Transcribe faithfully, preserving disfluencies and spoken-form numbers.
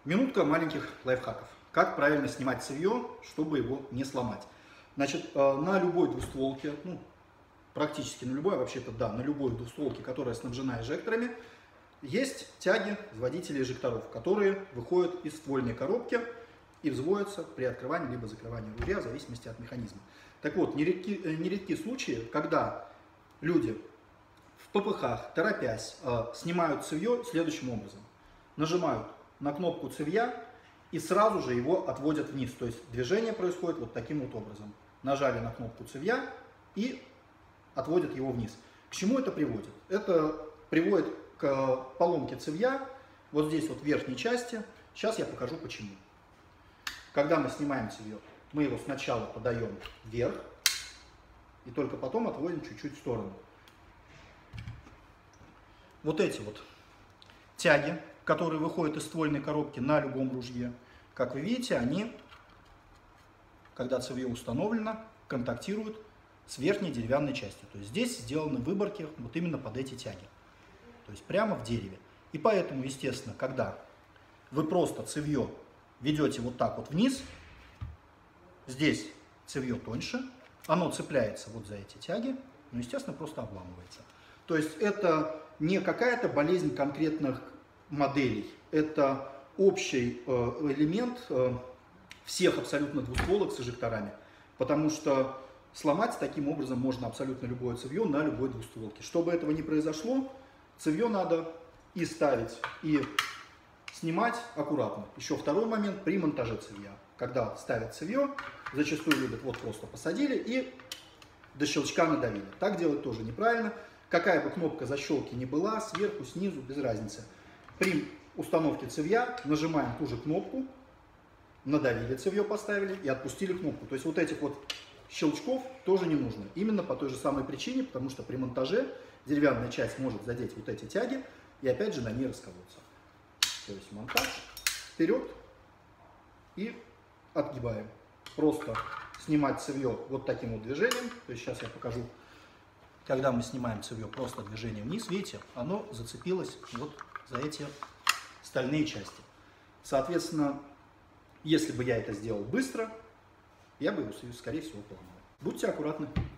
Минутка маленьких лайфхаков. Как правильно снимать цевье, чтобы его не сломать. Значит, на любой двустволке, ну, практически на любой, а вообще-то да, на любой двустволке, которая снабжена эжекторами, есть тяги водителей эжекторов, которые выходят из ствольной коробки и взводятся при открывании либо закрывании ружья, в зависимости от механизма. Так вот, нередки, нередки случаи, когда люди в попыхах, торопясь, снимают цевье следующим образом. Нажимают на кнопку цевья и сразу же его отводят вниз. То есть движение происходит вот таким вот образом. Нажали на кнопку цевья и отводят его вниз. К чему это приводит? Это приводит к поломке цевья вот здесь вот в верхней части. Сейчас я покажу почему. Когда мы снимаем цевье, мы его сначала подаем вверх и только потом отводим чуть-чуть в сторону. Вот эти вот тяги, которые выходят из ствольной коробки на любом ружье, как вы видите, они, когда цевье установлено, контактируют с верхней деревянной частью. То есть здесь сделаны выборки вот именно под эти тяги. То есть прямо в дереве. И поэтому, естественно, когда вы просто цевье ведете вот так вот вниз, здесь цевье тоньше, оно цепляется вот за эти тяги, но, естественно, просто обламывается. То есть это не какая-то болезнь конкретных моделей, это общий элемент всех абсолютно двустволок с эжекторами, потому что сломать таким образом можно абсолютно любое цевье на любой двустволке. Чтобы этого не произошло, цевье надо и ставить, и снимать аккуратно. Еще второй момент при монтаже цевья. Когда ставят цевье, зачастую любят вот просто посадили и до щелчка надавили. Так делать тоже неправильно. Какая бы кнопка защелки ни была, сверху, снизу, без разницы. При установке цевья нажимаем ту же кнопку, надавили цевье, поставили и отпустили кнопку. То есть вот этих вот щелчков тоже не нужно. Именно по той же самой причине, потому что при монтаже деревянная часть может задеть вот эти тяги и опять же на ней расколоться. То есть монтаж, вперед и отгибаем. Просто снимать цевье вот таким вот движением. То есть сейчас я покажу. Когда мы снимаем цевье просто движением вниз, видите, оно зацепилось вот за эти стальные части. Соответственно, если бы я это сделал быстро, я бы его, скорее всего, поломал. Будьте аккуратны.